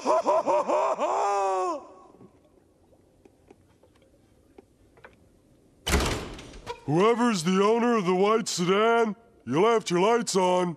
Whoever's the owner of the white sedan, you left your lights on.